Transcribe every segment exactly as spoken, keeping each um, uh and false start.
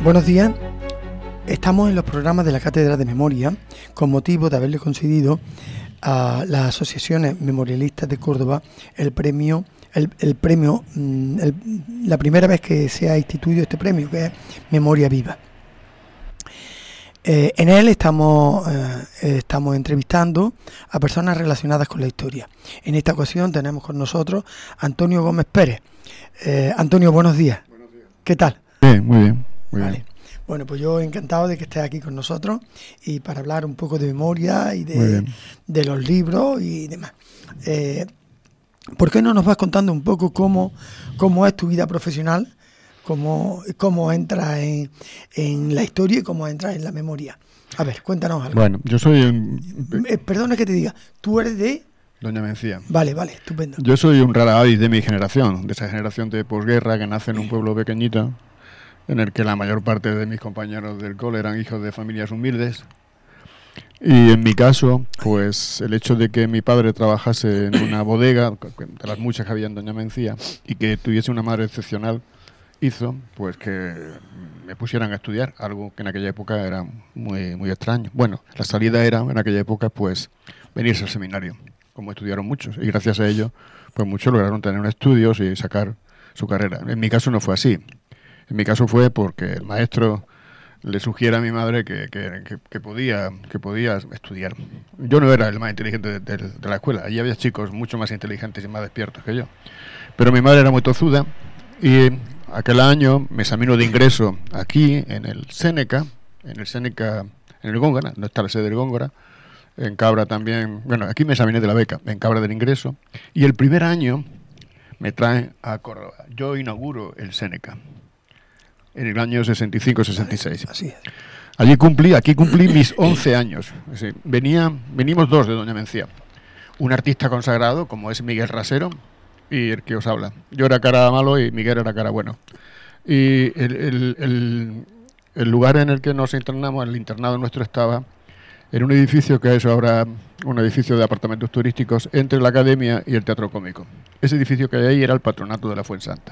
Buenos días. Estamos en los programas de la Cátedra de Memoria con motivo de haberle concedido a las asociaciones memorialistas de Córdoba el premio, el, el premio, el, la primera vez que se ha instituido este premio, que es Memoria Viva. Eh, en él estamos, eh, estamos entrevistando a personas relacionadas con la historia. En esta ocasión tenemos con nosotros a Antonio Gómez Pérez. Eh, Antonio, buenos días. Buenos días. ¿Qué tal? Bien, muy bien. Muy vale. bien. Bueno, pues yo encantado de que estés aquí con nosotros y para hablar un poco de memoria y de, de los libros y demás. Eh, ¿Por qué no nos vas contando un poco cómo, cómo es tu vida profesional? Cómo, cómo entras en, en la historia y cómo entras en la memoria. A ver, cuéntanos algo. Bueno, yo soy un... Eh, perdona que te diga, tú eres de... Doña Mencía. Vale, vale, estupendo. Yo soy un rara avis de mi generación, de esa generación de posguerra que nace en un pueblo pequeñito, en el que la mayor parte de mis compañeros del cole eran hijos de familias humildes. Y en mi caso, pues el hecho de que mi padre trabajase en una bodega, de las muchas que había en Doña Mencía, y que tuviese una madre excepcional, hizo pues que me pusieran a estudiar, algo que en aquella época era muy, muy extraño. Bueno, la salida era en aquella época pues venirse al seminario, como estudiaron muchos, y gracias a ello pues muchos lograron tener estudios y sacar su carrera. En mi caso no fue así. En mi caso fue porque el maestro le sugiere a mi madre que, que, que, que, podía, que podía estudiar. Yo no era el más inteligente de, de, de la escuela, allí había chicos mucho más inteligentes y más despiertos que yo. Pero mi madre era muy tozuda y aquel año me examinó de ingreso aquí en el Séneca, en el Séneca, en el Góngora, no está la sede del Góngora, en Cabra también, bueno, aquí me examiné de la beca, en Cabra del ingreso, y el primer año me traen a Córdoba. Yo inauguro el Séneca en el año sesenta y cinco sesenta y seis. Así es. Allí cumplí, aquí cumplí mis once años. Es decir, venía, venimos dos de Doña Mencía. Un artista consagrado, como es Miguel Rasero, y el que os habla. Yo era cara malo y Miguel era cara bueno. Y el, el, el, el lugar en el que nos internamos, el internado nuestro, estaba en un edificio que es ahora un edificio de apartamentos turísticos entre la academia y el Teatro Cómico. Ese edificio que hay ahí era el patronato de la Fuensanta,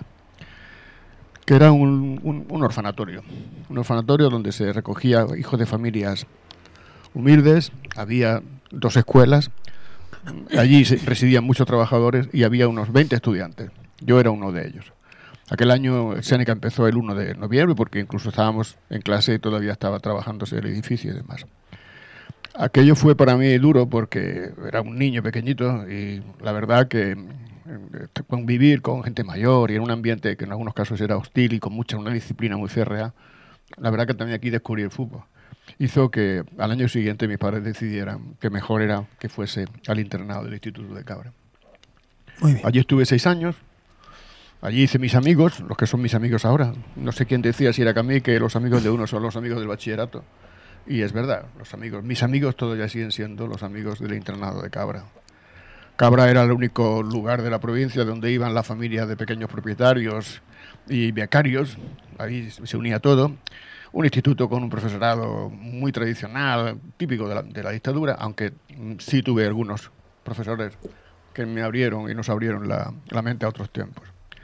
que era un, un, un orfanatorio, un orfanatorio donde se recogía hijos de familias humildes, había dos escuelas, allí residían muchos trabajadores y había unos veinte estudiantes. Yo era uno de ellos. Aquel año el Séneca empezó el uno de noviembre porque incluso estábamos en clase y todavía estaba trabajándose el edificio y demás. Aquello fue para mí duro porque era un niño pequeñito y la verdad que convivir con gente mayor y en un ambiente que en algunos casos era hostil y con mucha una disciplina muy férrea, la verdad que también aquí descubrí el fútbol. Hizo que al año siguiente mis padres decidieran que mejor era que fuese al internado del Instituto de Cabra. Muy bien. Allí estuve seis años, allí hice mis amigos, los que son mis amigos ahora. No sé quién decía, si era que a mí, que los amigos de uno son los amigos del bachillerato. Y es verdad, los amigos, mis amigos todavía siguen siendo los amigos del internado de Cabra. Cabra era el único lugar de la provincia donde iban las familias de pequeños propietarios y becarios, ahí se unía todo. Un instituto con un profesorado muy tradicional, típico de la, de la dictadura, aunque sí tuve algunos profesores que me abrieron y nos abrieron la, la mente a otros tiempos.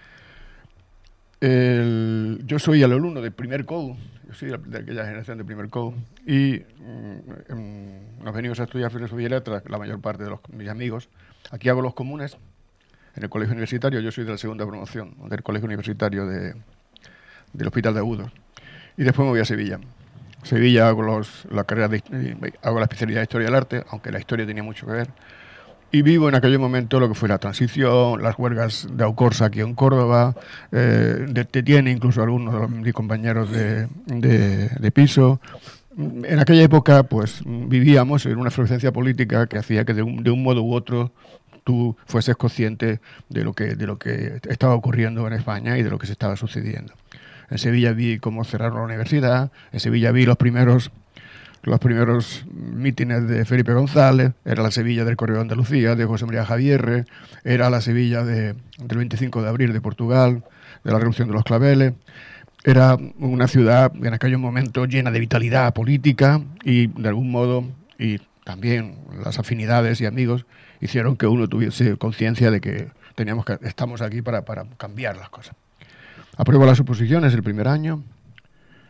El, yo soy el alumno del primer C O U, yo soy de aquella generación del primer C O U, y mm, nos venimos a estudiar filosofía y letras, la mayor parte de los, mis amigos. Aquí hago los comunes en el colegio universitario, yo soy de la segunda promoción del colegio universitario de, del Hospital de Agudos. Y después me voy a Sevilla. Sevilla hago, los, la, carrera de, hago la especialidad de Historia del Arte, aunque la historia tenía mucho que ver. Y vivo en aquel momento lo que fue la transición, las huelgas de Aucorsa aquí en Córdoba, eh, detiene incluso algunos de los, mis compañeros de, de, de piso. En aquella época pues vivíamos en una efervescencia política que hacía que de un, de un modo u otro tú fueses consciente de lo que, de lo que estaba ocurriendo en España y de lo que se estaba sucediendo. En Sevilla vi cómo cerraron la universidad, en Sevilla vi los primeros, los primeros mítines de Felipe González, era la Sevilla del Correo de Andalucía, de José María Javierre, era la Sevilla de, del veinticinco de abril de Portugal, de la Revolución de los Claveles. Era una ciudad en aquellos momentos llena de vitalidad política y de algún modo, y también las afinidades y amigos, hicieron que uno tuviese conciencia de que teníamos que estamos aquí para, para cambiar las cosas. Apruebo las oposiciones el primer año,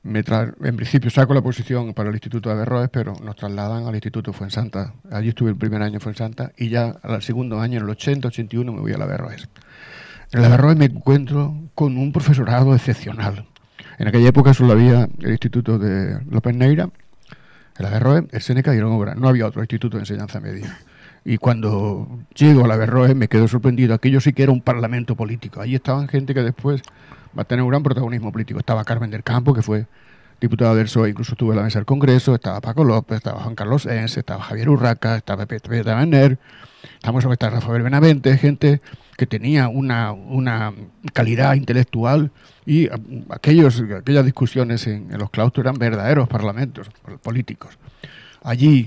Me tra en principio saco la posición para el Instituto de Averroes, pero nos trasladan al Instituto Fuensanta. Allí estuve el primer año en Fuensanta y ya al segundo año, en el ochenta ochenta y uno, me voy a la Averroes. En el Averroes me encuentro con un profesorado excepcional. En aquella época solo había el Instituto de López Neira, el Averroes, el Séneca y el Obra. No había otro instituto de enseñanza media. Y cuando llego a la Averroes me quedo sorprendido. Aquello sí que era un parlamento político. Allí estaban gente que después va a tener un gran protagonismo político. Estaba Carmen del Campo, que fue diputado del P S O E, incluso estuvo en la mesa del Congreso, estaba Paco López, estaba Juan Carlos Ense, estaba Javier Urraca, estaba Pepe Taberner, estamos sobre Rafael Benavente, gente que tenía una, una calidad intelectual, y aquellos, aquellas discusiones en, en los claustros eran verdaderos parlamentos políticos. Allí,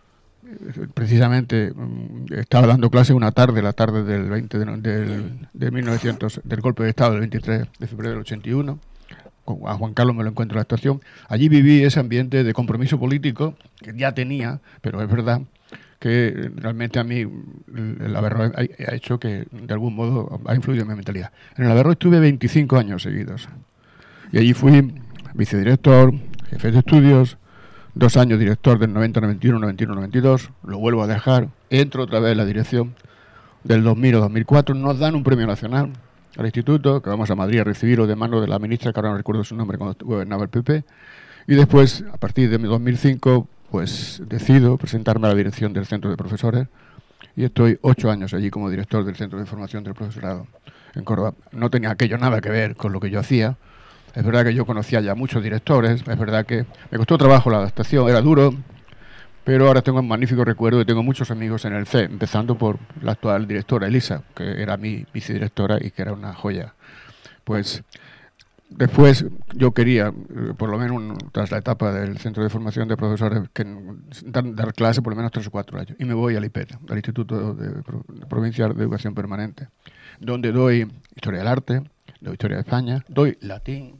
precisamente, estaba dando clase una tarde, la tarde del veinte de, del, de mil novecientos, del golpe de Estado del veintitrés de febrero del ochenta y uno. A Juan Carlos me lo encuentro en la estación. Allí viví ese ambiente de compromiso político que ya tenía, pero es verdad que realmente a mí el Averroes ha hecho que de algún modo ha influido en mi mentalidad. En el Averroes estuve veinticinco años seguidos y allí fui vicedirector, jefe de estudios, dos años director del noventa noventa y uno, noventa y uno noventa y dos, lo vuelvo a dejar, entro otra vez en la dirección del dos mil o dos mil cuatro, nos dan un premio nacional al instituto, que vamos a Madrid a recibirlo de mano de la ministra, que ahora no recuerdo su nombre, cuando gobernaba el P P, y después, a partir de dos mil cinco, pues decido presentarme a la dirección del Centro de Profesores, y estoy ocho años allí como director del Centro de Formación del Profesorado en Córdoba. No tenía aquello nada que ver con lo que yo hacía. Es verdad que yo conocía ya muchos directores, es verdad que me costó trabajo la adaptación, era duro, pero ahora tengo un magnífico recuerdo y tengo muchos amigos en el C E, empezando por la actual directora, Elisa, que era mi vicedirectora y que era una joya. Pues después yo quería, por lo menos un, tras la etapa del Centro de Formación de Profesores, que, dar, dar clase por lo menos tres o cuatro años. Y me voy al I P E T, al Instituto de, de Provincial de Educación Permanente, donde doy Historia del Arte, doy Historia de España, doy Latín.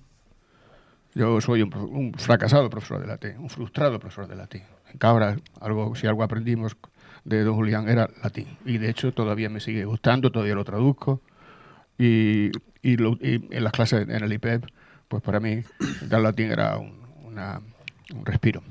Yo soy un, un fracasado profesor de latín, un frustrado profesor de latín. En Cabra, algo, si algo aprendimos de don Julián era latín. Y de hecho todavía me sigue gustando, todavía lo traduzco. Y, y, lo, y en las clases en el I P E P, pues para mí dar latín era un, una, un respiro.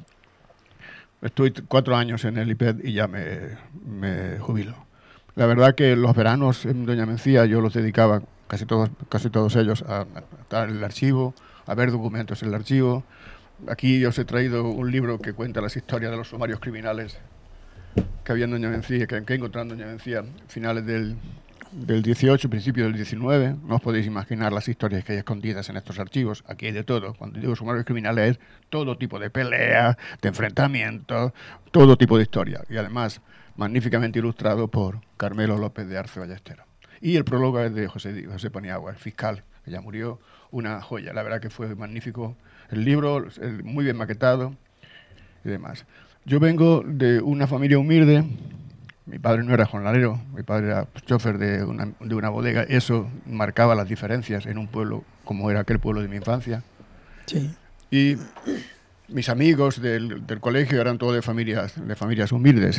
Estoy cuatro años en el I P E P y ya me, me jubilo. La verdad que los veranos en Doña Mencía yo los dedicaba, casi todos, casi todos ellos, a, a estar en el archivo, a ver documentos en el archivo. Aquí yo os he traído un libro que cuenta las historias de los sumarios criminales que había en Doña Mencía, que, que encontré en Doña Mencía, finales del, del dieciocho, principio del diecinueve. No os podéis imaginar las historias que hay escondidas en estos archivos. Aquí hay de todo. Cuando digo sumarios criminales es todo tipo de peleas, de enfrentamientos, todo tipo de historia. Y además, magníficamente ilustrado por Carmelo López de Arce Ballesteros. Y el prólogo es de José, José Paniagua, el fiscal, que ya murió, una joya. La verdad que fue magnífico el libro, el, muy bien maquetado y demás. Yo vengo de una familia humilde. Mi padre no era jornalero, mi padre era chofer de una, de una bodega. Eso marcaba las diferencias en un pueblo como era aquel pueblo de mi infancia. Sí. Y mis amigos del, del colegio eran todos de familias, de familias humildes.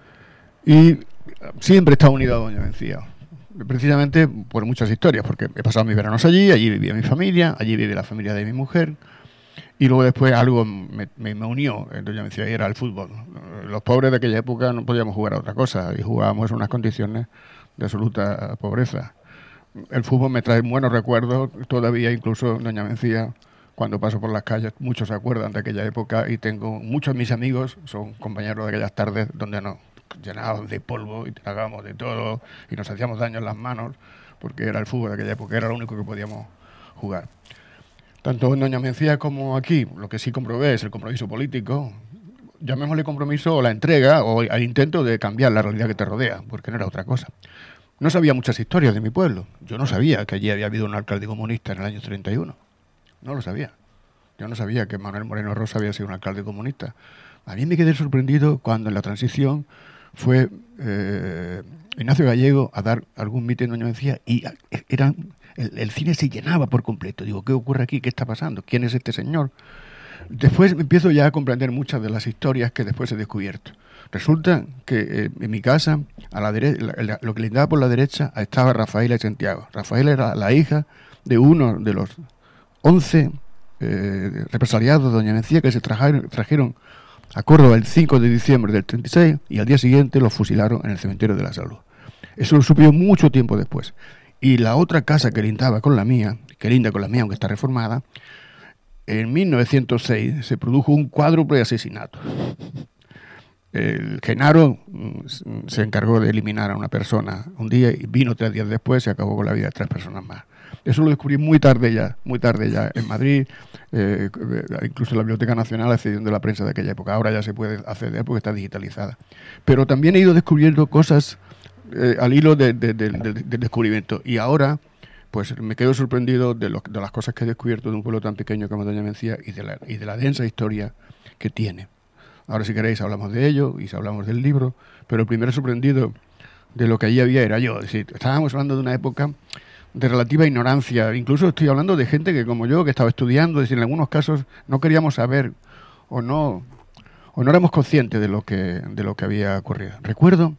Y siempre he estado unido a Doña Mencía. Precisamente por muchas historias, porque he pasado mis veranos allí, allí vivía mi familia, allí vive la familia de mi mujer, y luego después algo me, me, me unió, entonces me decía, era el fútbol. Los pobres de aquella época no podíamos jugar a otra cosa, y jugábamos en unas condiciones de absoluta pobreza. El fútbol me trae buenos recuerdos, todavía incluso Doña Mencía, cuando paso por las calles, muchos se acuerdan de aquella época, y tengo muchos de mis amigos, son compañeros de aquellas tardes donde no llenados de polvo y tragábamos de todo y nos hacíamos daño en las manos porque era el fútbol de aquella época, era lo único que podíamos jugar. Tanto en Doña Mencía como aquí, lo que sí comprobé es el compromiso político, llamémosle compromiso o la entrega o el intento de cambiar la realidad que te rodea, porque no era otra cosa. No sabía muchas historias de mi pueblo, yo no sabía que allí había habido un alcalde comunista en el año treinta y uno, no lo sabía. Yo no sabía que Manuel Moreno Rosa había sido un alcalde comunista. A mí me quedé sorprendido cuando en la transición fue eh, Ignacio Gallego a dar algún mitin en Doña Mencía y era, el, el cine se llenaba por completo. Digo, ¿qué ocurre aquí? ¿Qué está pasando? ¿Quién es este señor? Después empiezo ya a comprender muchas de las historias que después he descubierto. Resulta que eh, en mi casa, a la derecha, la, la, lo que le daba por la derecha, estaba Rafaela y Santiago. Rafaela era la hija de uno de los once eh, represaliados de Doña Mencía que se trajeron, trajeron a Córdoba el cinco de diciembre del treinta y seis y al día siguiente los fusilaron en el cementerio de la Salud. Eso lo supo mucho tiempo después. Y la otra casa que lindaba con la mía, que linda con la mía aunque está reformada, en mil novecientos seis se produjo un cuádruple asesinato. El Genaro se encargó de eliminar a una persona un día y vino tres días después y se acabó con la vida de tres personas más. Eso lo descubrí muy tarde ya, muy tarde ya en Madrid, eh, incluso la Biblioteca Nacional accediendo a la prensa de aquella época. Ahora ya se puede acceder porque está digitalizada. Pero también he ido descubriendo cosas eh, al hilo del de, de, de, de descubrimiento. Y ahora, pues me quedo sorprendido de, lo, de las cosas que he descubierto de un pueblo tan pequeño como Doña Mencía y de la, y de la densa historia que tiene. Ahora, si queréis, hablamos de ello y hablamos del libro, pero el primer sorprendido de lo que allí había era yo. Es decir, estábamos hablando de una época de relativa ignorancia. Incluso estoy hablando de gente que, como yo, que estaba estudiando, es decir, en algunos casos no queríamos saber o no o no éramos conscientes de lo que de lo que había ocurrido. Recuerdo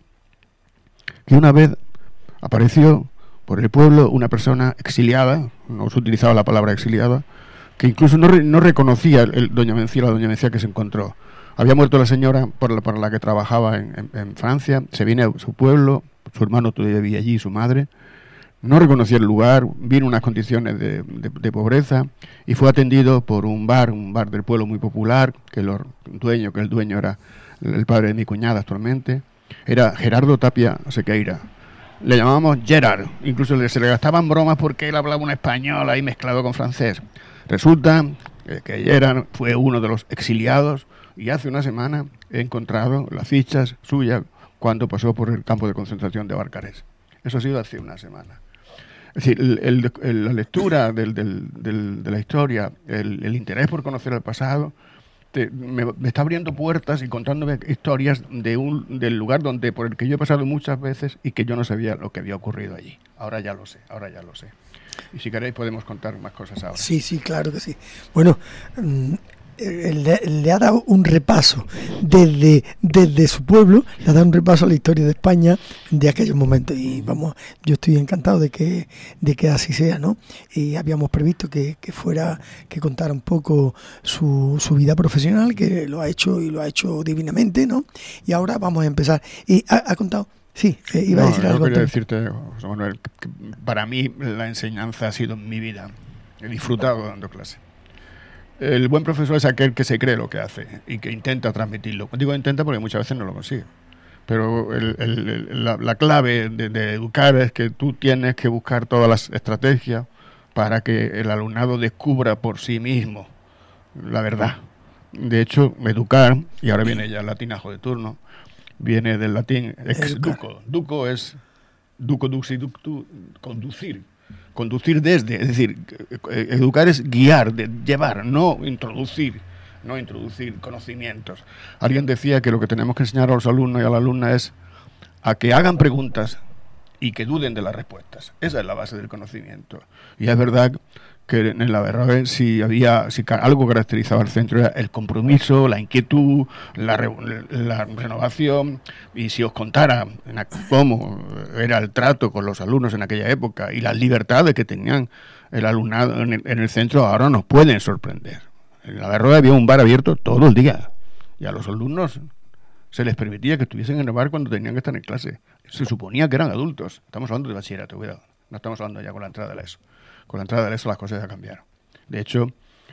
que una vez apareció por el pueblo una persona exiliada, no se utilizaba la palabra exiliada, que incluso no, re, no reconocía el Doña Mencía, la Doña Mencía que se encontró. Había muerto la señora por la, por la que trabajaba en, en, en Francia, se viene a su pueblo, su hermano todavía vivía allí, su madre, no reconocía el lugar, vino en unas condiciones de, de, de pobreza y fue atendido por un bar, un bar del pueblo muy popular, que el dueño, que el dueño era el padre de mi cuñada actualmente, era Gerardo Tapia Sequeira. Le llamábamos Gerard, incluso le, se le gastaban bromas porque él hablaba un español ahí mezclado con francés. Resulta que, que Gerard fue uno de los exiliados y hace una semana he encontrado las fichas suyas cuando pasó por el campo de concentración de Barcarés. Eso ha sido hace una semana. Es decir, el, el, el, la lectura del, del, del, de la historia, el, el interés por conocer el pasado, te, me, me está abriendo puertas y contándome historias de un, del lugar donde por el que yo he pasado muchas veces y que yo no sabía lo que había ocurrido allí. Ahora ya lo sé, ahora ya lo sé. Y si queréis podemos contar más cosas ahora. Sí, sí, claro que sí. Bueno, mmm, Le, le ha dado un repaso desde, desde su pueblo, le ha dado un repaso a la historia de España de aquellos momentos y vamos, yo estoy encantado de que de que así sea, ¿no? Y habíamos previsto que, que fuera, que contara un poco su, su vida profesional, que lo ha hecho y lo ha hecho divinamente, ¿no? Y ahora vamos a empezar. Y ha, ha contado, sí, eh, iba no, a decir algo. Yo quería decirte, José Manuel, que para mí la enseñanza ha sido mi vida. He disfrutado dando clase. El buen profesor es aquel que se cree lo que hace y que intenta transmitirlo. Digo intenta porque muchas veces no lo consigue. Pero el, el, la, la clave de, de educar es que tú tienes que buscar todas las estrategias para que el alumnado descubra por sí mismo la verdad. De hecho, educar, y ahora viene ya el latinajo de turno, viene del latín ex duco. Duco es duco duxi ductu, conducir. Conducir desde, es decir, educar es guiar, de llevar, no introducir, no introducir conocimientos. Alguien decía que lo que tenemos que enseñar a los alumnos y a la alumna es a que hagan preguntas y que duden de las respuestas. Esa es la base del conocimiento. Y es verdad que en la Averroes si había, si algo caracterizaba al centro era el compromiso, la inquietud, la, re, la renovación. Y si os contara cómo era el trato con los alumnos en aquella época y las libertades que tenían el alumnado en el, en el centro, ahora nos pueden sorprender. En la Averroes había un bar abierto todo el día y a los alumnos se les permitía que estuviesen en el bar cuando tenían que estar en clase. Se suponía que eran adultos. Estamos hablando de bachillerato, cuidado. No estamos hablando ya con la entrada de la ESO. Con la entrada de la ESO las cosas ya cambiaron. De hecho,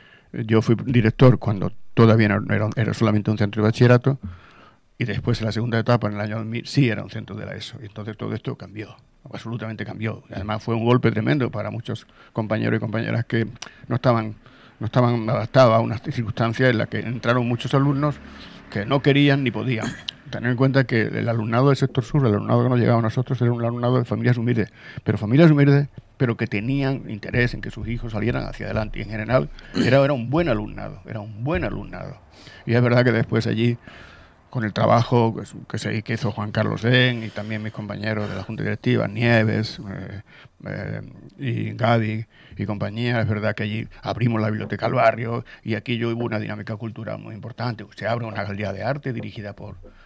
yo fui director cuando todavía era, era solamente un centro de bachillerato y después en la segunda etapa, en el año dos mil, sí era un centro de la ESO. Y entonces todo esto cambió, absolutamente cambió. Y además fue un golpe tremendo para muchos compañeros y compañeras que no estaban, no estaban adaptados a unas circunstancias en las que entraron muchos alumnos que no querían ni podían. Tener en cuenta que el alumnado del sector sur, el alumnado que nos llegaba a nosotros, era un alumnado de familias humildes, pero familias humildes, pero que tenían interés en que sus hijos salieran hacia adelante. Y en general era, era un buen alumnado, era un buen alumnado. Y es verdad que después allí, con el trabajo que, se, que hizo Juan Carlos Den y también mis compañeros de la Junta Directiva, Nieves eh, eh, y Gaby y compañía, es verdad que allí abrimos la biblioteca al barrio y aquí yo hubo una dinámica cultural muy importante. Se abre una galería de arte dirigida por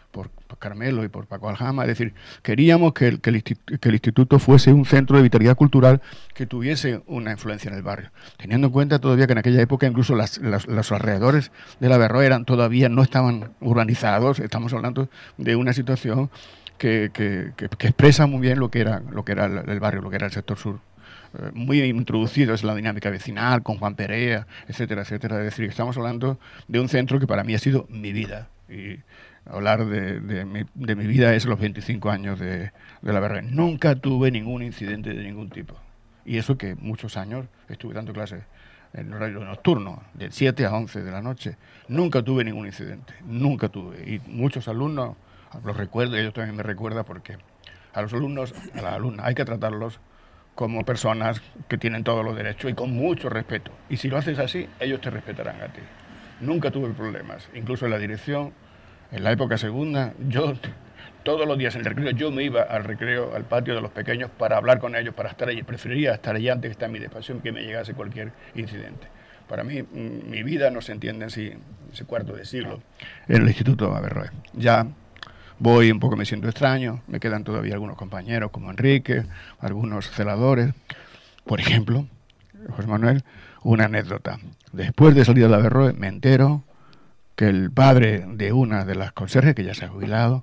por, por Carmelo y por Paco Aljama. Es decir, queríamos que el, que, el que el instituto fuese un centro de vitalidad cultural que tuviese una influencia en el barrio, teniendo en cuenta todavía que en aquella época incluso las, las, los alrededores de la Averroes eran todavía no estaban urbanizados. Estamos hablando de una situación que, que, que, que expresa muy bien lo que era, lo que era el, el barrio, lo que era el sector sur. Muy introducidos en la dinámica vecinal, con Juan Perea, etcétera, etcétera. Es decir, estamos hablando de un centro que para mí ha sido mi vida. Y hablar de, de, mi, de mi vida es los veinticinco años de, de la Averroes. Nunca tuve ningún incidente de ningún tipo. Y eso que muchos años estuve dando clases en horario nocturno, de siete a once de la noche. Nunca tuve ningún incidente, nunca tuve. Y muchos alumnos, los recuerdo, ellos también me recuerdan, porque a los alumnos, a las alumnas, hay que tratarlos como personas que tienen todos los derechos y con mucho respeto. Y si lo haces así, ellos te respetarán a ti. Nunca tuve problemas. Incluso en la dirección, en la época segunda, yo todos los días en el recreo, yo me iba al recreo, al patio de los pequeños, para hablar con ellos, para estar allí. Prefería estar allí antes que estar en mi despacho, que me llegase cualquier incidente. Para mí, mi vida no se entiende en sí, ese cuarto de siglo en el Instituto Averroes. Ya voy un poco, me siento extraño, me quedan todavía algunos compañeros como Enrique, algunos celadores. Por ejemplo, José Manuel, una anécdota. Después de salir de la Averroes me entero que el padre de una de las conserjes, que ya se ha jubilado,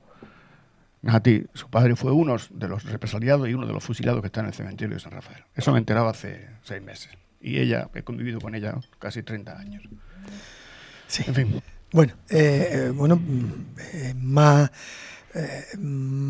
Nati, su padre fue uno de los represaliados y uno de los fusilados que está en el cementerio de San Rafael. Eso me enteraba hace seis meses. Y ella, he convivido con ella casi treinta años. Sí. En fin. Bueno, eh, eh, bueno, eh, más, eh,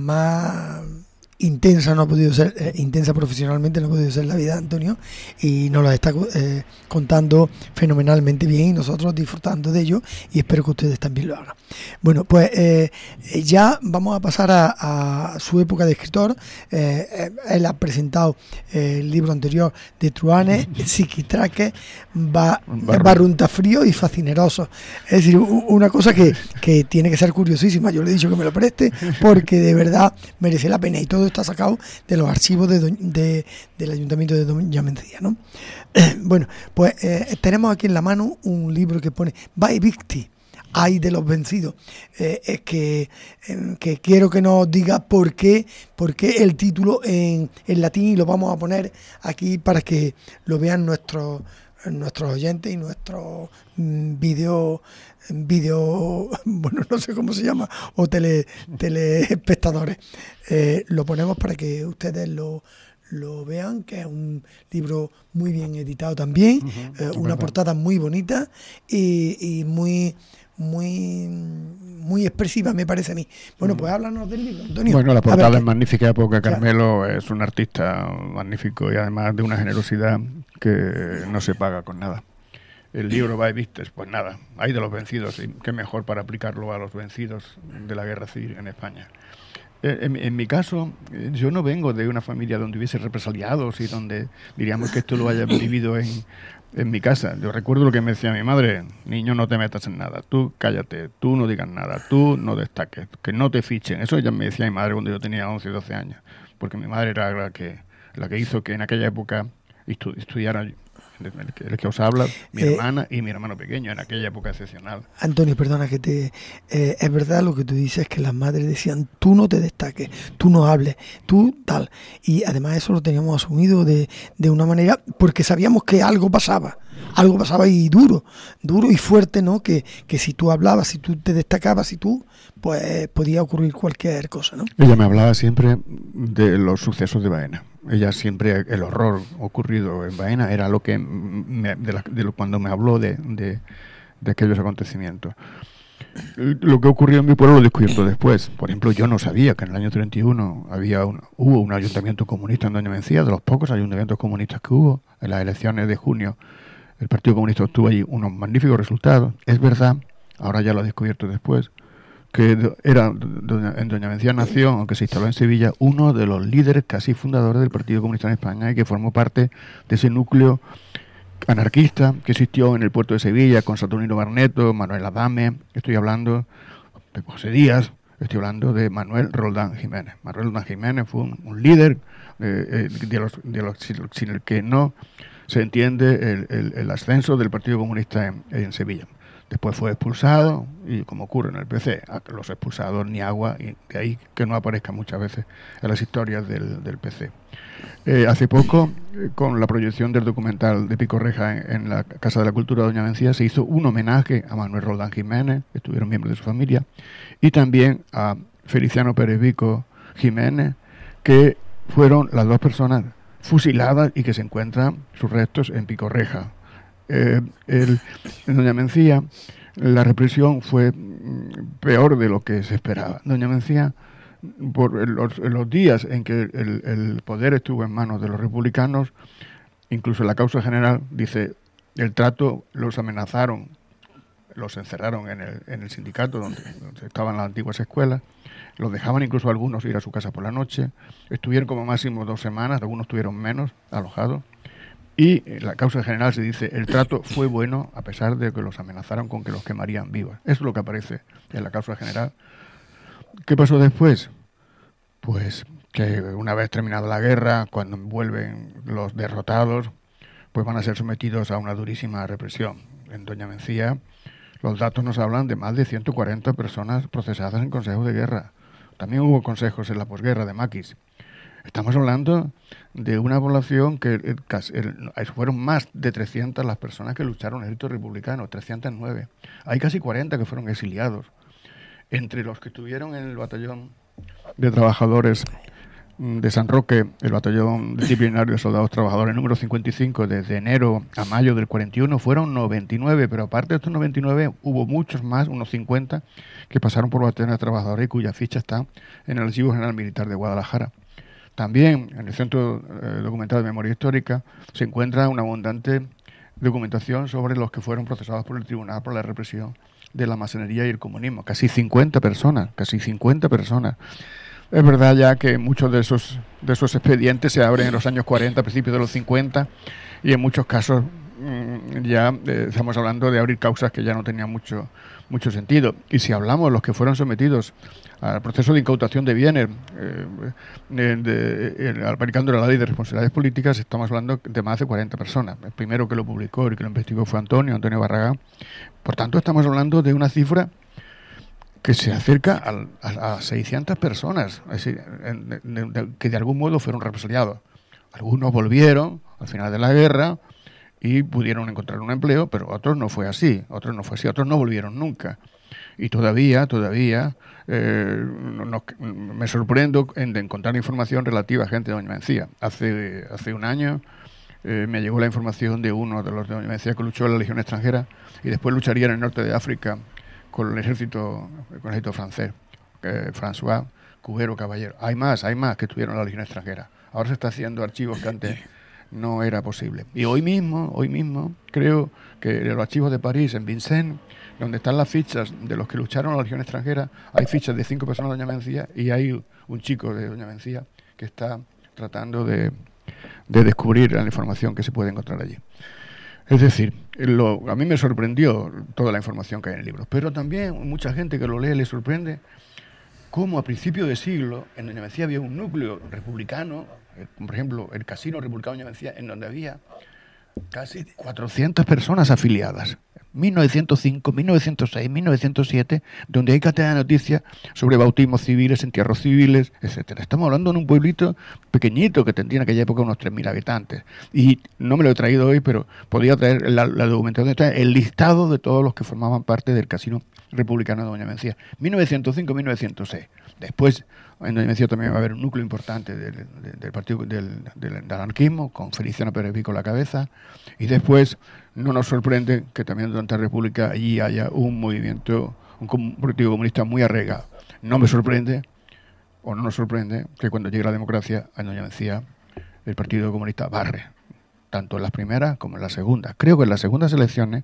más intensa no ha podido ser, eh, intensa profesionalmente no ha podido ser la vida de Antonio, y nos la está eh, contando fenomenalmente bien y nosotros disfrutando de ello, y espero que ustedes también lo hagan. Bueno, pues eh, ya vamos a pasar a, a su época de escritor. Eh, él ha presentado eh, el libro anterior de Truanes, Psiquitraques, ba, Barruntafrío y Fascinerosos. Es decir, una cosa que, que tiene que ser curiosísima. Yo le he dicho que me lo preste porque de verdad merece la pena, y todo está sacado de los archivos de, de, del Ayuntamiento de Doña Mencía, ¿no? Eh, bueno, pues eh, tenemos aquí en la mano un libro que pone Vae Victi, Ay de los vencidos. Eh, es que, eh, que quiero que nos diga por qué, por qué el título en, en latín, y lo vamos a poner aquí para que lo vean nuestros nuestros oyentes y nuestros mm, vídeos, vídeo, bueno, no sé cómo se llama, o tele, telespectadores. Eh, lo ponemos para que ustedes lo, lo vean, que es un libro muy bien editado también, uh-huh, eh, una portada muy bonita y, y muy muy muy expresiva, me parece a mí. Bueno, uh-huh. Pues háblanos del libro, Antonio. Bueno, la portada es magnífica porque Carmelo, claro, es un artista magnífico y además de una generosidad que no se paga con nada. El libro Vae Victis, pues nada, hay de los vencidos, y qué mejor para aplicarlo a los vencidos de la guerra civil en España. En, en mi caso, yo no vengo de una familia donde hubiese represaliados y donde diríamos que esto lo haya vivido en, en mi casa. Yo recuerdo lo que me decía mi madre: niño, no te metas en nada, tú cállate, tú no digas nada, tú no destaques, que no te fichen. Eso ya me decía mi madre cuando yo tenía once, doce años, porque mi madre era la que, la que hizo que en aquella época estu- estudiara yo. El que, el que os habla, mi eh, hermana y mi hermano pequeño, en aquella época excepcional. Antonio, perdona que te... Eh, es verdad lo que tú dices, que las madres decían, tú no te destaques, tú no hables, tú tal. Y además eso lo teníamos asumido de, de una manera, porque sabíamos que algo pasaba, algo pasaba y duro, duro y fuerte, ¿no? Que, que si tú hablabas, si tú te destacabas, si tú, pues podía ocurrir cualquier cosa, ¿no? Ella me hablaba siempre de los sucesos de Baena. Ella siempre, el horror ocurrido en Baena era lo que me, de, la, de lo, cuando me habló de, de, de aquellos acontecimientos. Lo que ocurrió en mi pueblo lo he descubierto después. Por ejemplo, yo no sabía que en el año treinta y uno había un, hubo un ayuntamiento comunista en Doña Mencía, de los pocos ayuntamientos comunistas que hubo. En las elecciones de junio el Partido Comunista obtuvo allí unos magníficos resultados. Es verdad, ahora ya lo he descubierto después, que era en Doña Mencía nació, aunque se instaló en Sevilla, uno de los líderes casi fundadores del Partido Comunista en España, y que formó parte de ese núcleo anarquista que existió en el puerto de Sevilla con Saturnino Barneto, Manuel Adame. Estoy hablando de José Díaz, estoy hablando de Manuel Roldán Jiménez. Manuel Roldán Jiménez fue un, un líder eh, de los, de los, sin el que no se entiende el, el, el ascenso del Partido Comunista en, en Sevilla. Después fue expulsado y, como ocurre en el P C, a los expulsados ni agua, y de ahí que no aparezca muchas veces en las historias del, del P C. Eh, hace poco, eh, con la proyección del documental de Pico Reja en, en la Casa de la Cultura de Doña Mencía, se hizo un homenaje a Manuel Roldán Jiménez, que estuvieron miembros de su familia, y también a Feliciano Pérez Vico Jiménez, que fueron las dos personas fusiladas y que se encuentran sus restos en Pico Reja. Eh, el, en Doña Mencía la represión fue mm, peor de lo que se esperaba. Doña Mencía, por los, los días en que el, el poder estuvo en manos de los republicanos, incluso la causa general dice, el trato los amenazaron, los encerraron en el, en el sindicato donde, donde estaban las antiguas escuelas, los dejaban incluso algunos ir a su casa por la noche, estuvieron como máximo dos semanas, algunos estuvieron menos alojados, y la causa general se dice, el trato fue bueno a pesar de que los amenazaron con que los quemarían vivos. Eso es lo que aparece en la causa general. ¿Qué pasó después? Pues que una vez terminada la guerra, cuando vuelven los derrotados, pues van a ser sometidos a una durísima represión. En Doña Mencía los datos nos hablan de más de ciento cuarenta personas procesadas en consejos de guerra. También hubo consejos en la posguerra de maquis. Estamos hablando de una población que el, el, fueron más de trescientas las personas que lucharon en el ejército republicano, trescientas nueve. Hay casi cuarenta que fueron exiliados. Entre los que estuvieron en el batallón de trabajadores de San Roque, el batallón disciplinario de soldados trabajadores número cincuenta y cinco, desde enero a mayo del cuarenta y uno, fueron noventa y nueve, pero aparte de estos noventa y nueve, hubo muchos más, unos cincuenta, que pasaron por batallones de trabajadores y cuya ficha está en el Archivo General Militar de Guadalajara. También en el Centro eh, Documental de Memoria Histórica se encuentra una abundante documentación sobre los que fueron procesados por el tribunal por la represión de la masonería y el comunismo. Casi cincuenta personas, casi cincuenta personas. Es verdad ya que muchos de esos, de esos expedientes se abren en los años cuarenta, a principios de los cincuenta, y en muchos casos mmm, ya eh, estamos hablando de abrir causas que ya no tenían mucho, mucho sentido. Y si hablamos de los que fueron sometidos al proceso de incautación de bienes, eh, de, de, de, aplicando la ley de responsabilidades políticas, estamos hablando de más de cuarenta personas. El primero que lo publicó y que lo investigó fue Antonio, Antonio Barragán. Por tanto, estamos hablando de una cifra que se acerca a, a, a seiscientas personas, es decir, de, de, de, que de algún modo fueron represaliados. Algunos volvieron al final de la guerra y pudieron encontrar un empleo, pero otros no fue así, otros no fue así, otros no volvieron nunca. Y todavía, todavía, eh, no, no, me sorprendo en de encontrar información relativa a gente de Doña Mencía. Hace, hace un año eh, me llegó la información de uno de los de Doña Mencía que luchó en la Legión extranjera y después lucharía en el norte de África con el ejército, con el ejército francés, eh, François Cubero Caballero. Hay más, hay más que estuvieron en la Legión extranjera. Ahora se está haciendo archivos que antes no era posible. Y hoy mismo, hoy mismo, creo que en los archivos de París, en Vincennes, donde están las fichas de los que lucharon en la Legión extranjera, hay fichas de cinco personas de Doña Mencía y hay un chico de Doña Mencía que está tratando de, de descubrir la información que se puede encontrar allí. Es decir, lo, a mí me sorprendió toda la información que hay en el libro, pero también mucha gente que lo lee le sorprende cómo a principios de siglo en Doña Mencía había un núcleo republicano, eh, por ejemplo, el Casino Republicano de Doña Mencía, en donde había casi cuatrocientas personas afiliadas. mil novecientos cinco, mil novecientos seis, mil novecientos siete, donde hay cantidad de noticias sobre bautismos civiles, entierros civiles, etcétera. Estamos hablando de un pueblito pequeñito que tendría en aquella época unos tres mil habitantes. Y no me lo he traído hoy, pero podría traer la, la documentación, el listado de todos los que formaban parte del Casino Republicano de Doña Mencía. mil novecientos cinco, mil novecientos seis. Después, en Doña Mencía también va a haber un núcleo importante del, del, del partido del, del, del anarquismo, con Feliciano Pérez Vico a la cabeza. Y después, no nos sorprende que también durante la República allí haya un movimiento, un partido comunista muy arraigado. No me sorprende, o no nos sorprende, que cuando llegue la democracia, en Doña Mencía, el Partido Comunista barre, tanto en las primeras como en las segundas. Creo que en las segundas elecciones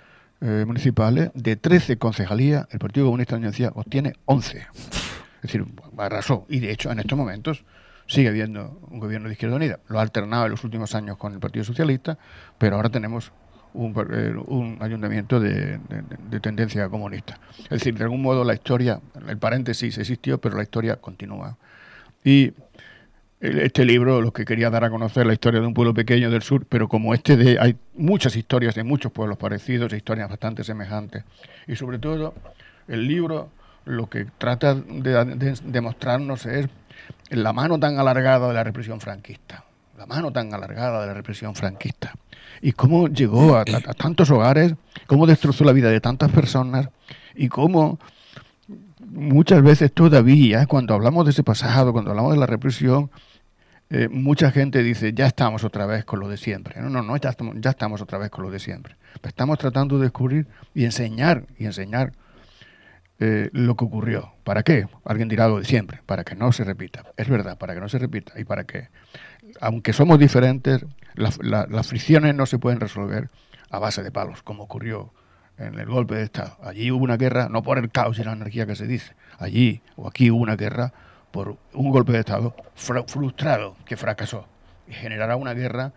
eh, municipales, de trece concejalías, el Partido Comunista de Doña Mencía obtiene once. Es decir, arrasó. Y de hecho, en estos momentos sigue habiendo un gobierno de Izquierda Unida. Lo ha alternado en los últimos años con el Partido Socialista, pero ahora tenemos un, un ayuntamiento de, de, de tendencia comunista. Es decir, de algún modo la historia, el paréntesis existió, pero la historia continúa. Y este libro lo que quería dar a conocer la historia de un pueblo pequeño del sur, pero como este de, hay muchas historias de muchos pueblos parecidos, historias bastante semejantes. Y sobre todo, el libro lo que trata de, de, de mostrarnos es la mano tan alargada de la represión franquista. La mano tan alargada de la represión franquista. Y cómo llegó a, a, a tantos hogares, cómo destrozó la vida de tantas personas y cómo muchas veces todavía, cuando hablamos de ese pasado, cuando hablamos de la represión, eh, mucha gente dice, ya estamos otra vez con lo de siempre. No, no, no, ya estamos, ya estamos otra vez con lo de siempre. Estamos tratando de descubrir y enseñar, y enseñar eh, lo que ocurrió. ¿Para qué? Alguien dirá lo de siempre, para que no se repita. Es verdad, para que no se repita y para que, aunque somos diferentes, la, la, las fricciones no se pueden resolver a base de palos, como ocurrió en el golpe de Estado. Allí hubo una guerra, no por el caos y la anarquía que se dice, allí o aquí hubo una guerra por un golpe de Estado frustrado que fracasó y generará una guerra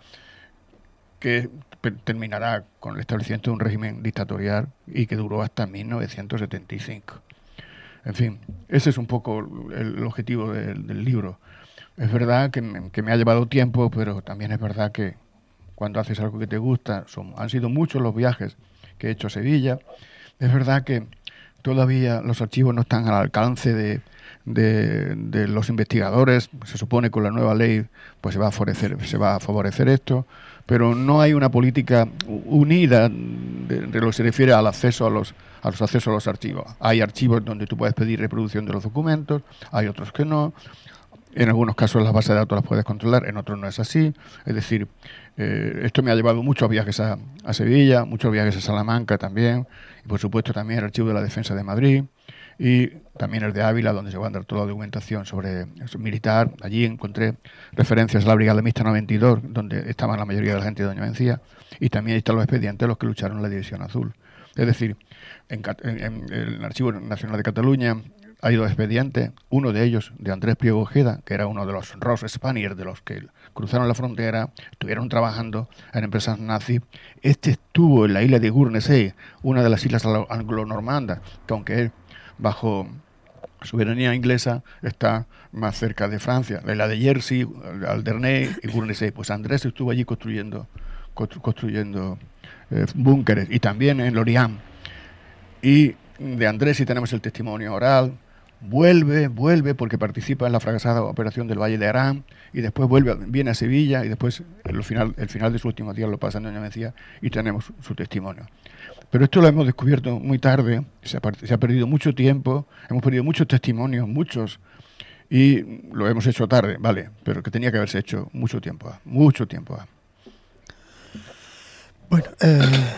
que terminará con el establecimiento de un régimen dictatorial y que duró hasta mil novecientos setenta y cinco. En fin, ese es un poco el, el objetivo del, del libro. Es verdad que me, que me ha llevado tiempo, pero también es verdad que cuando haces algo que te gusta, son, han sido muchos los viajes que he hecho a Sevilla. Es verdad que todavía los archivos no están al alcance de, de, de los investigadores. Se supone que con la nueva ley pues se va a favorecer, se va a favorecer esto, pero no hay una política unida de, de lo que se refiere al acceso a los, a los accesos a los archivos. Hay archivos donde tú puedes pedir reproducción de los documentos, hay otros que no. En algunos casos las bases de datos las puedes controlar, en otros no es así. Es decir, eh, esto me ha llevado muchos viajes a, a Sevilla, muchos viajes a Salamanca también, y por supuesto también el Archivo de la Defensa de Madrid, y también el de Ávila, donde se va a dar toda la documentación sobre eso, militar. Allí encontré referencias a la Brigada Mixta noventa y dos, donde estaban la mayoría de la gente de Doña Mencía, y también están los expedientes los que lucharon en la División Azul. Es decir, en, en, en el Archivo Nacional de Cataluña hay dos expedientes, uno de ellos de Andrés Priego Ojeda, que era uno de los Ross Spaniards, de los que cruzaron la frontera, estuvieron trabajando en empresas nazis. Este estuvo en la isla de Guernesey, una de las islas anglo-normandas, que aunque es bajo soberanía inglesa, está más cerca de Francia. La isla de Jersey, Alderney y Guernesey. Pues Andrés estuvo allí construyendo, constru construyendo eh, búnkeres, y también en Lorient. Y de Andrés sí tenemos el testimonio oral. Vuelve, vuelve porque participa en la fracasada operación del Valle de Arán, y después vuelve, viene a Sevilla, y después el final, el final de sus últimos días lo pasa en Doña Mencía, y tenemos su, su testimonio. Pero esto lo hemos descubierto muy tarde, se ha, se ha perdido mucho tiempo, hemos perdido muchos testimonios, muchos, y lo hemos hecho tarde, vale, pero que tenía que haberse hecho mucho tiempo, mucho tiempo. Bueno, eh,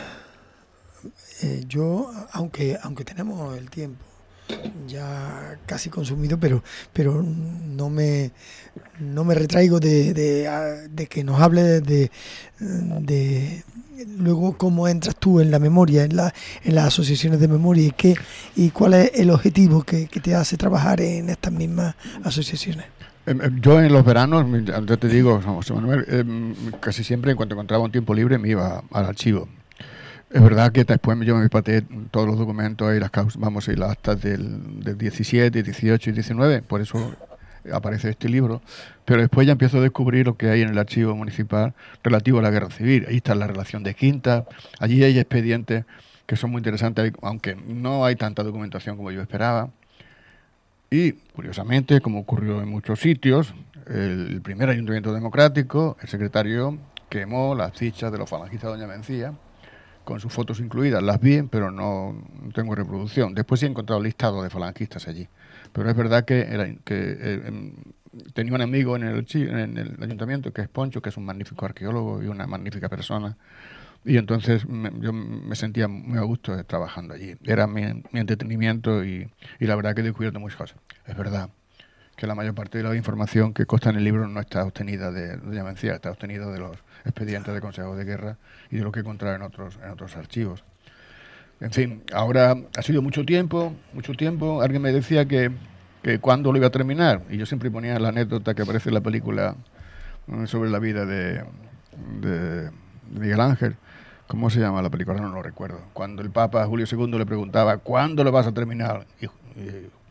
eh, yo, aunque, aunque tenemos el tiempo ya casi consumido, pero pero no me no me retraigo de, de, de que nos hable de, de, de luego cómo entras tú en la memoria, en la en las asociaciones de memoria, y qué y cuál es el objetivo que, que te hace trabajar en estas mismas asociaciones. Yo en los veranos, ya te digo, José Manuel, eh, casi siempre en cuanto encontraba un tiempo libre me iba al archivo. Es verdad que después yo me pateé todos los documentos y las causas, vamos, y las actas del, del diecisiete, dieciocho y diecinueve, por eso aparece este libro, pero después ya empiezo a descubrir lo que hay en el archivo municipal relativo a la guerra civil. Ahí está la relación de quinta, allí hay expedientes que son muy interesantes, aunque no hay tanta documentación como yo esperaba. Y, curiosamente, como ocurrió en muchos sitios, el primer ayuntamiento democrático, el secretario quemó las fichas de los falangistas de Doña Mencía, con sus fotos incluidas. Las vi, pero no tengo reproducción. Después sí he encontrado listado de falangistas allí. Pero es verdad que, era, que eh, tenía un amigo en el, en el ayuntamiento, que es Poncho, que es un magnífico arqueólogo y una magnífica persona. Y entonces me, yo me sentía muy a gusto trabajando allí. Era mi, mi entretenimiento, y, y la verdad que he descubierto muchas cosas. Es verdad que la mayor parte de la información que consta en el libro no está obtenida de Doña Mencía, está obtenida de los expedientes de consejos de guerra y de lo que he encontrado en otros, en otros archivos. En fin, ahora ha sido mucho tiempo, mucho tiempo. Alguien me decía que, que cuándo lo iba a terminar, y yo siempre ponía la anécdota que aparece en la película sobre la vida de, de, de Miguel Ángel. ¿Cómo se llama la película? No lo recuerdo. Cuando el Papa Julio segundo le preguntaba, ¿cuándo lo vas a terminar? Y, y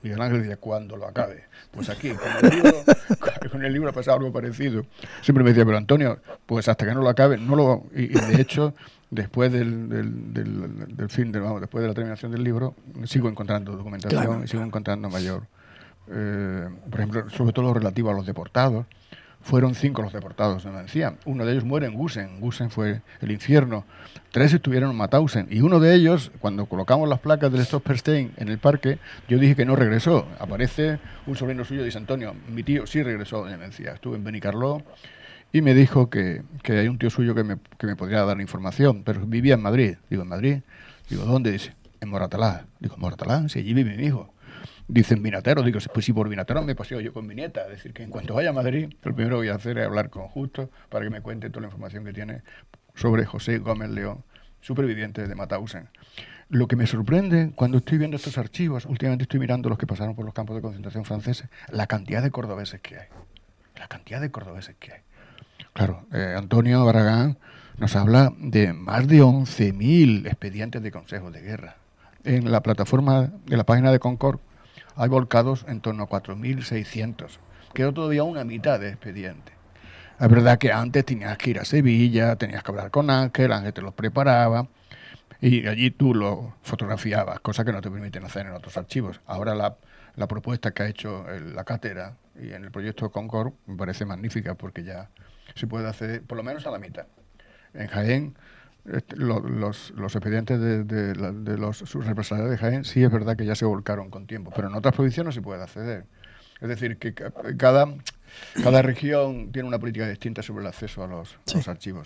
Miguel Ángel decía, cuando lo acabe. Pues aquí, con el libro, con el libro ha pasado algo parecido. Siempre me decía, pero Antonio, pues hasta que no lo acabe, no lo... Y, y de hecho, después del, del, del, del fin, de, vamos, después de la terminación del libro, sigo encontrando documentación, claro, y sigo encontrando mayor... Eh, por ejemplo, sobre todo lo relativo a los deportados. Fueron cinco los deportados, me decía. Uno de ellos muere en Gusen. Gusen fue el infierno. Tres estuvieron en Mauthausen. Y uno de ellos, cuando colocamos las placas del Stolperstein en el parque, yo dije que no regresó. Aparece un sobrino suyo y dice, Antonio, mi tío sí regresó. Me decía, estuve en Benicarló y me dijo que, que hay un tío suyo que me, que me podría dar información, pero vivía en Madrid. Digo, ¿en Madrid? Digo, ¿dónde? Dice, en Moratalá. Digo, ¿Moratalá? Sí, allí vive mi hijo. Dicen Vinatero, digo, pues si por Vinatero me paseo yo con mi nieta, es decir, que en cuanto vaya a Madrid, lo primero que voy a hacer es hablar con Justo para que me cuente toda la información que tiene sobre José Gómez León, superviviente de Mauthausen. Lo que me sorprende cuando estoy viendo estos archivos, últimamente estoy mirando los que pasaron por los campos de concentración franceses, la cantidad de cordobeses que hay, la cantidad de cordobeses que hay. Claro, eh, Antonio Barragán nos habla de más de once mil expedientes de consejos de guerra. En la plataforma de la página de Concord hay volcados en torno a cuatro mil seiscientos. Quedó todavía una mitad de expediente. Es verdad que antes tenías que ir a Sevilla, tenías que hablar con Ángel, Ángel te los preparaba y allí tú lo fotografiabas, cosa que no te permiten hacer en otros archivos. Ahora la, la propuesta que ha hecho el, la cátedra y en el proyecto Concord me parece magnífica porque ya se puede hacer por lo menos a la mitad. En Jaén, Este, lo, los, los expedientes de, de, de, de los subrepresaliados de Jaén sí es verdad que ya se volcaron con tiempo, pero en otras provincias no se puede acceder. Es decir, que cada, cada región tiene una política distinta sobre el acceso a los, sí. a los archivos.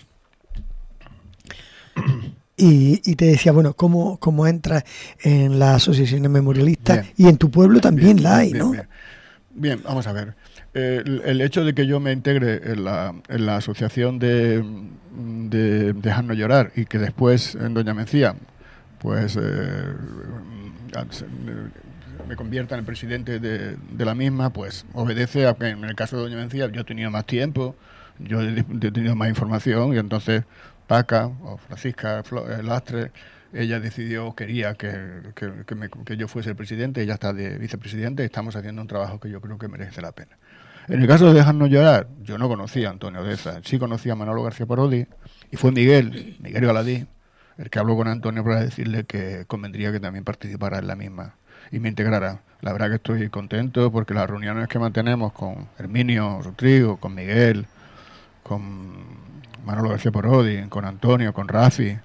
Y, y te decía, bueno, ¿cómo, cómo entras en las asociaciones memorialistas? Bien. Y en tu pueblo también bien, la hay, bien, ¿no? Bien. bien, vamos a ver. Eh, el, el hecho de que yo me integre en la, en la asociación de, de Dejarnos Llorar y que después en Doña Mencía pues eh, me convierta en el presidente de, de la misma, pues obedece a que en el caso de Doña Mencía yo he tenido más tiempo, yo he, he tenido más información y entonces Paca o Francisca Lastre, ella decidió, quería que, que, que, me, que yo fuese el presidente, ella está de vicepresidente y estamos haciendo un trabajo que yo creo que merece la pena. En el caso de Dejarnos Llorar, yo no conocía a Antonio Deza, sí conocía a Manolo García Parodi y fue Miguel, Miguel Galadí, el que habló con Antonio para decirle que convendría que también participara en la misma y me integrara. La verdad que estoy contento porque las reuniones que mantenemos con Herminio Rodrigo, con Miguel, con Manolo García Parodi, con Antonio, con Rafi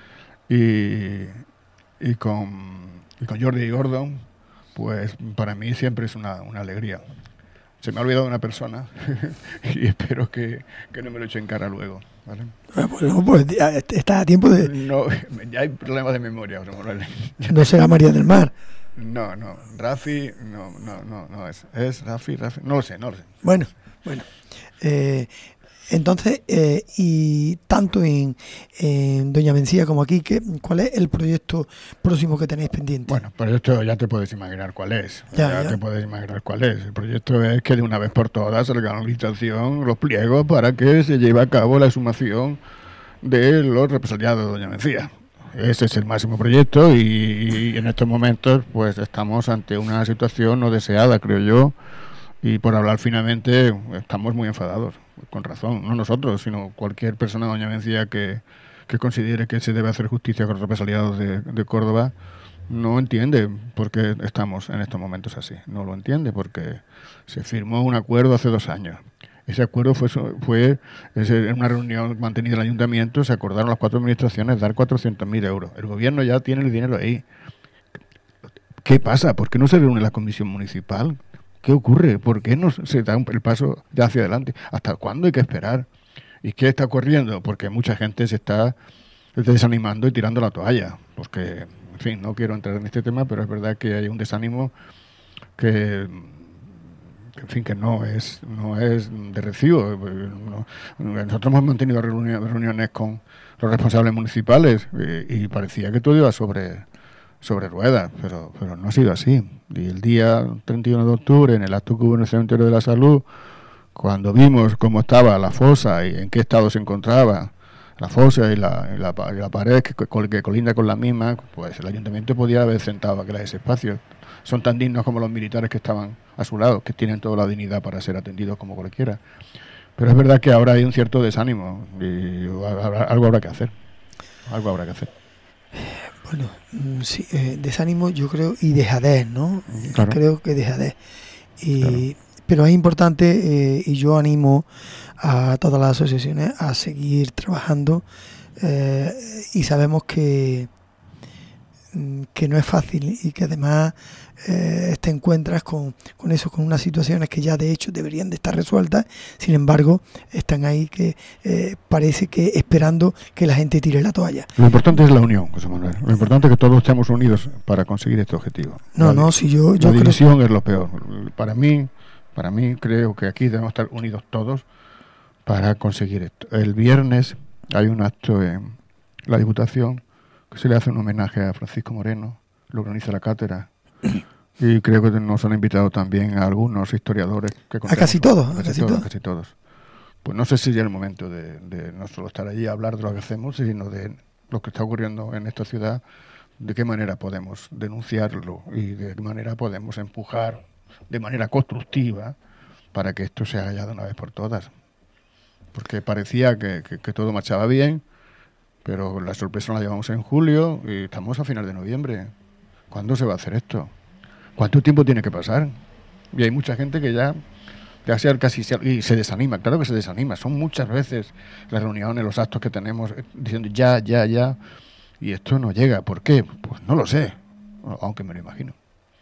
y, y, con, y con Jordi Gordon, pues para mí siempre es una, una alegría. Se me ha olvidado una persona y espero que, que no me lo eche en cara luego, ¿vale? Bueno, pues está a tiempo de... No, ya hay problemas de memoria, José Morales. ¿No será María del Mar? No, no, Rafi, no, no, no, no es. ¿Es Rafi, Rafi? No lo sé, no lo sé. Bueno, bueno. Eh, entonces, eh, y tanto en, en Doña Mencía como aquí, ¿qué, ¿cuál es el proyecto próximo que tenéis pendiente? Bueno, el proyecto ya te puedes imaginar cuál es. Ya, ya, ya te puedes imaginar cuál es. El proyecto es que de una vez por todas se le haga una licitación, los pliegos, para que se lleve a cabo la exhumación de los represaliados de Doña Mencía. Ese es el máximo proyecto y, y en estos momentos pues estamos ante una situación no deseada, creo yo, y por hablar finamente estamos muy enfadados, con razón, no nosotros, sino cualquier persona de Doña Mencía que, que considere que se debe hacer justicia con los represaliados de, de Córdoba, no entiende por qué estamos en estos momentos así, no lo entiende porque se firmó un acuerdo hace dos años. Ese acuerdo fue, fue en una reunión mantenida en el ayuntamiento, se acordaron las cuatro administraciones dar cuatrocientos mil euros. El gobierno ya tiene el dinero ahí. ¿Qué pasa? ¿Por qué no se reúne la comisión municipal? ¿Qué ocurre? ¿Por qué no se da el paso ya hacia adelante? ¿Hasta cuándo hay que esperar? ¿Y qué está ocurriendo? Porque mucha gente se está desanimando y tirando la toalla. Porque, en fin, no quiero entrar en este tema, pero es verdad que hay un desánimo que... en fin, que no es no es de recibo. No, nosotros hemos mantenido reuniones, reuniones con los responsables municipales y, y parecía que todo iba sobre, sobre ruedas, pero, pero no ha sido así. Y el día treinta y uno de octubre, en el acto que hubo en el Cementerio de la Salud, cuando vimos cómo estaba la fosa y en qué estado se encontraba la fosa y la, y la, y la pared que, que colinda con la misma, pues el ayuntamiento podía haber sentado aquel ese espacio. son tan dignos como los militares que estaban a su lado, que tienen toda la dignidad para ser atendidos como cualquiera. Pero es verdad que ahora hay un cierto desánimo y algo habrá que hacer. Algo habrá que hacer. Bueno, sí, eh, desánimo yo creo y dejadez, ¿no? Claro. Creo que dejadez. Y, claro. Pero es importante eh, y yo animo a todas las asociaciones a seguir trabajando eh, y sabemos que que no es fácil y que además eh, te encuentras con, con eso, con unas situaciones que ya de hecho deberían de estar resueltas, sin embargo están ahí que eh, parece que esperando que la gente tire la toalla. Lo importante es la unión, José Manuel. Lo importante es que todos estemos unidos para conseguir este objetivo. No, la, no, si yo, yo la división creo... es lo peor. Para mí, para mí creo que aquí debemos estar unidos todos para conseguir esto. El viernes hay un acto en la Diputación que se le hace un homenaje a Francisco Moreno, lo organiza la cátedra, y creo que nos han invitado también a algunos historiadores. Que a casi todos, a casi todos. Casi todos. Pues no sé si ya es el momento de, de no solo estar allí a hablar de lo que hacemos, sino de lo que está ocurriendo en esta ciudad, de qué manera podemos denunciarlo y de qué manera podemos empujar de manera constructiva para que esto se haga ya de una vez por todas. Porque parecía que, que, que todo marchaba bien, pero la sorpresa la llevamos en julio y estamos a final de noviembre. ¿Cuándo se va a hacer esto? ¿Cuánto tiempo tiene que pasar? Y hay mucha gente que ya, ya se, casi se, y se desanima, claro que se desanima. Son muchas veces las reuniones, los actos que tenemos diciendo ya, ya, ya, y esto no llega. ¿Por qué? Pues no lo sé, aunque me lo imagino.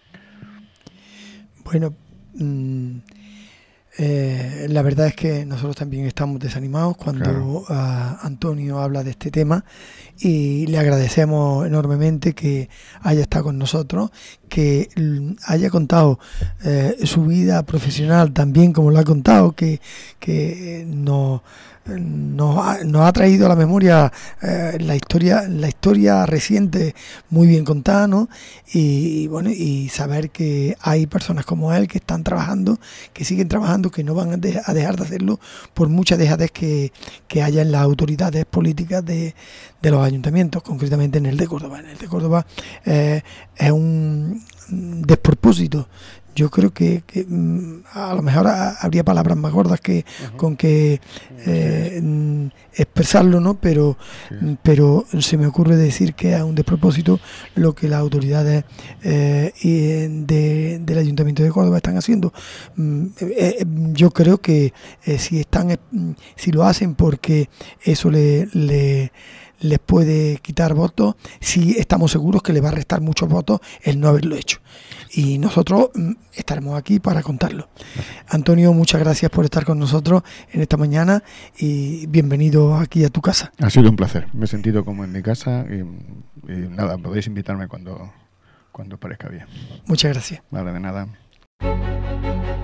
Bueno, mmm, eh, la verdad es que nosotros también estamos desanimados cuando claro. uh, Antonio habla de este tema y le agradecemos enormemente que haya estado con nosotros, que haya contado eh, su vida profesional también como lo ha contado, que, que nos, nos, ha, nos ha traído a la memoria eh, la historia la historia reciente muy bien contada, ¿no? Y, y bueno, y saber que hay personas como él que están trabajando, que siguen trabajando, que no van a, de, a dejar de hacerlo por mucha dejadez que, que haya en las autoridades políticas de, de los ayuntamientos, concretamente en el de Córdoba. En el de Córdoba eh, es un despropósito. Yo creo que, que a lo mejor habría palabras más gordas que uh-huh. con que eh, expresarlo, ¿no? Pero, sí. pero se me ocurre decir que es un despropósito lo que las autoridades eh, de, del Ayuntamiento de Córdoba están haciendo. Eh, yo creo que eh, si están, eh, si lo hacen porque eso le, le les puede quitar votos, sí estamos seguros que le va a restar muchos votos el no haberlo hecho. Y nosotros mm, estaremos aquí para contarlo. Antonio, muchas gracias por estar con nosotros en esta mañana y bienvenido aquí a tu casa. Ha sido un placer. Me he sentido como en mi casa y, y nada, podéis invitarme cuando, cuando os parezca bien. Muchas gracias. Vale, de nada.